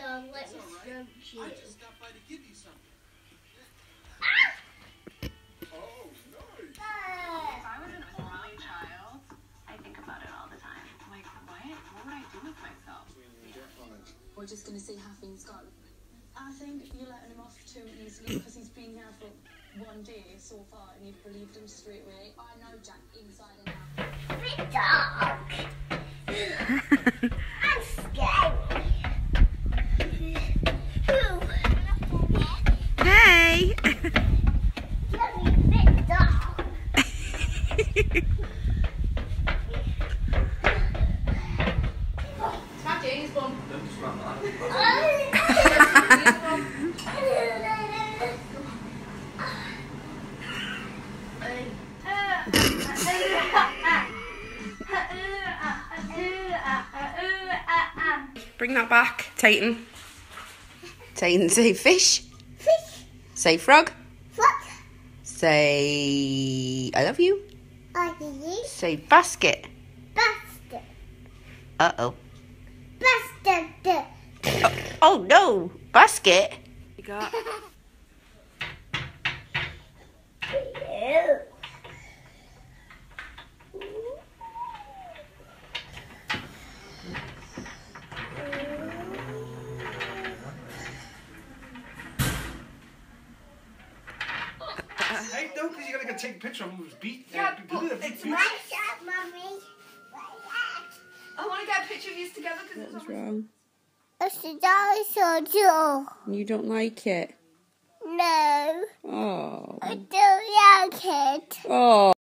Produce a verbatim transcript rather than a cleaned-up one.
dog. Let me stroke you. I just stopped by to give you something. Oh, nice. If I was an only child, I think about it all the time. Like, what? What would I do with myself? We're just going to see how things go. I think you're letting him off too easily because he's been here for one day so far and you've believed him straight away. I know Jack inside and out. Big dog. I'm scary. Hey! Love you, big dog. Smack it in his bum. Don't just run that. Bring that back, Tayton. Tayton, say fish. Fish. Say frog. Frog. Say I love you. I love you. Say basket. Bastard. Uh oh. Bastard. Oh, oh no, basket. You got. Ew. Hey, no, because you're going to go take a picture of him with his beat. Yeah, Uh, but look at it's the my- beat. What's up, Mummy? I want to get a picture of you together because What's wrong? It's the dinosaur too. You don't like it? No, Oh. I don't like it. Oh.